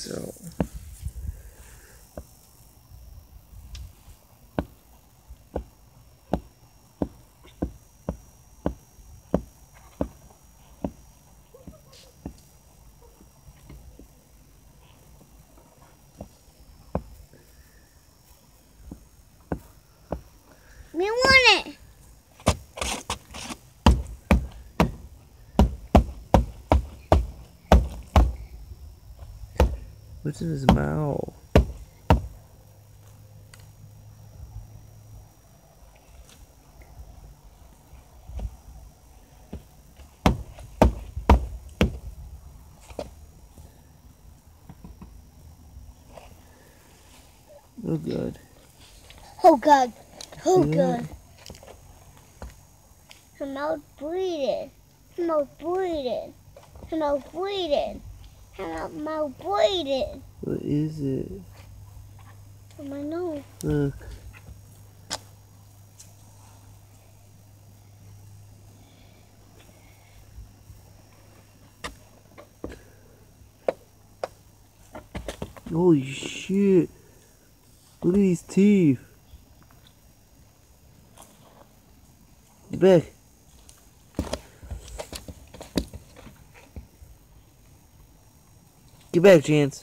so. We want it. What's in his mouth? Oh God. Oh God. Oh Yeah. God. Her mouth bleeding. Her mouth bleeding. Her mouth bleeding. Her mouth bleeding. What is it? From my nose. Look. Holy shit. Look at these teeth. Get back. Get back, Chance.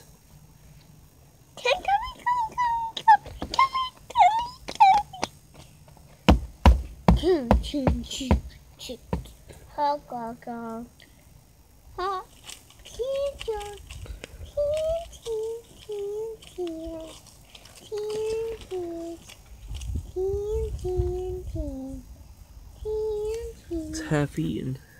Oh God. Oh. It's half eaten.